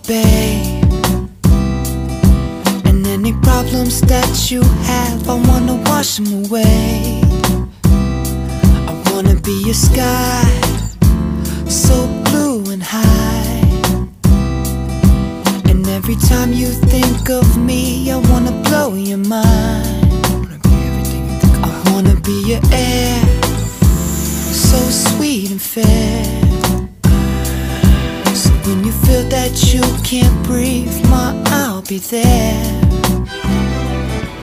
babe. And any problems that you have, I wanna wash them away. I wanna be your sky, so blue and high. And every time you think of me, I wanna blow your mind. I wanna be your air, so sweet and fair. So when you feel that you can't breathe, I'll be there.